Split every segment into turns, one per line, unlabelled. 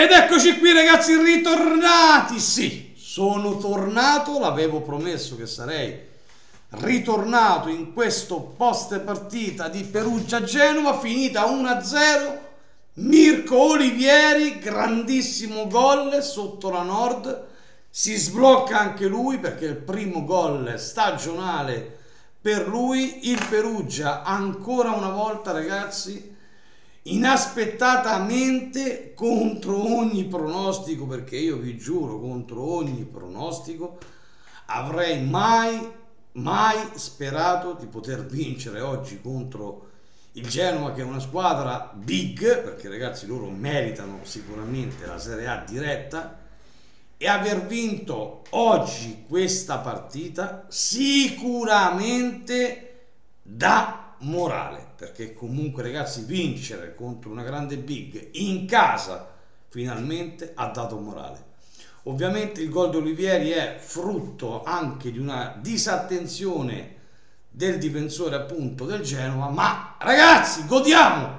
Ed eccoci qui ragazzi, ritornati, sì, sono tornato, l'avevo promesso che sarei ritornato in questo post partita di Perugia-Genova, finita 1-0, Mirko Olivieri, grandissimo gol sotto la Nord, si sblocca anche lui perché è il primo gol stagionale per lui, il Perugia ancora una volta ragazzi, inaspettatamente contro ogni pronostico, perché io vi giuro contro ogni pronostico avrei mai sperato di poter vincere oggi contro il Genova, che è una squadra big, perché ragazzi loro meritano sicuramente la Serie A diretta, e aver vinto oggi questa partita sicuramente dà morale, perché comunque ragazzi vincere contro una grande big in casa finalmente ha dato morale. Ovviamente il gol di Olivieri è frutto anche di una disattenzione del difensore appunto del Genova, ma ragazzi godiamo,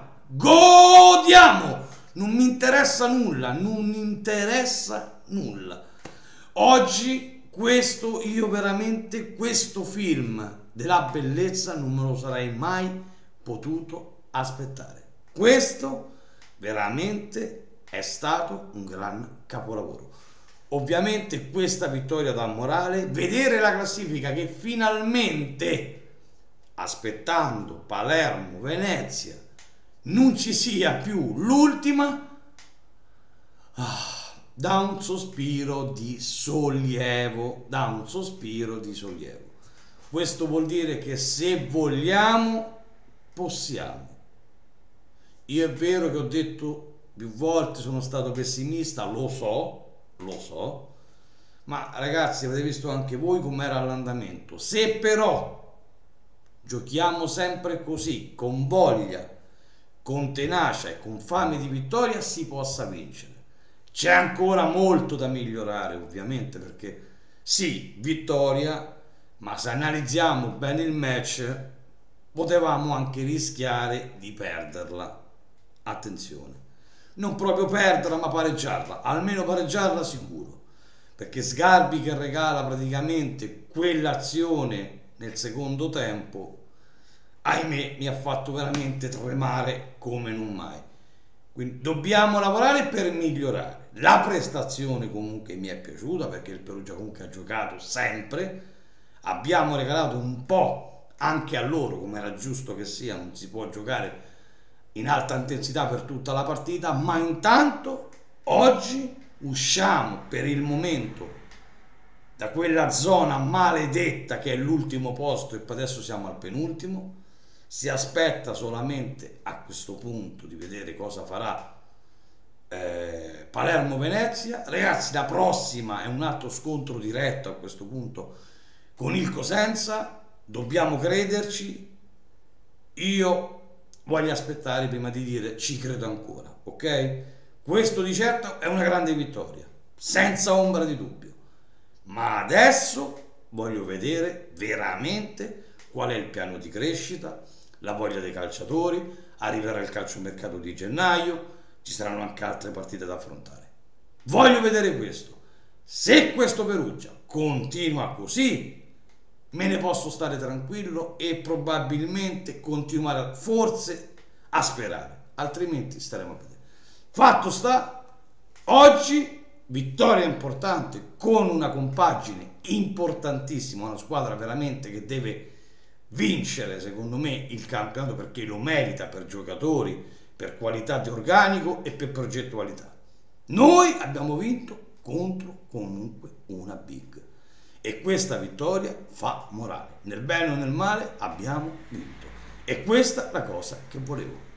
non mi interessa nulla, non mi interessa nulla. Oggi questo film della bellezza non me lo sarei mai potuto aspettare. Questo veramente è stato un gran capolavoro. Ovviamente questa vittoria dà morale, vedere la classifica che finalmente, aspettando Palermo, Venezia, non ci sia più l'ultima, dà un sospiro di sollievo, Questo vuol dire che se vogliamo, possiamo. Io è vero che ho detto più volte, sono stato pessimista, lo so, ma ragazzi avete visto anche voi com'era l'andamento. Se però giochiamo sempre così, con voglia, con tenacia e con fame di vittoria, si possa vincere. C'è ancora molto da migliorare ovviamente, perché sì, vittoria, ma se analizziamo bene il match potevamo anche rischiare di perderla. Attenzione, non proprio perderla ma pareggiarla, almeno pareggiarla sicuro, perché Sgarbi che regala praticamente quell'azione nel secondo tempo, ahimè, mi ha fatto veramente tremare come non mai. Quindi dobbiamo lavorare per migliorare. La prestazione comunque mi è piaciuta, perché il Perugia comunque ha giocato sempre, abbiamo regalato un po' anche a loro, come era giusto che sia, non si può giocare in alta intensità per tutta la partita, ma intanto oggi usciamo per il momento da quella zona maledetta che è l'ultimo posto, e poi adesso siamo al penultimo. Si aspetta solamente a questo punto di vedere cosa farà Palermo-Venezia. Ragazzi, la prossima è un altro scontro diretto a questo punto con il Cosenza, dobbiamo crederci. Io voglio aspettare prima di dire ci credo ancora, ok? Questo di certo è una grande vittoria, senza ombra di dubbio, ma adesso voglio vedere veramente qual è il piano di crescita, la voglia dei calciatori. Arriverà il calciomercato di gennaio, ci saranno anche altre partite da affrontare. Voglio vedere questo. Se questo Perugia continua così, me ne posso stare tranquillo e probabilmente continuare forse a sperare, altrimenti staremo a vedere. Fatto sta, oggi vittoria importante con una compagine importantissima, una squadra veramente che deve vincere secondo me il campionato, perché lo merita per giocatori, per qualità di organico e per progettualità. Noi abbiamo vinto contro comunque una big, e questa vittoria fa morale. Nel bene o nel male abbiamo vinto, e questa è la cosa che volevo.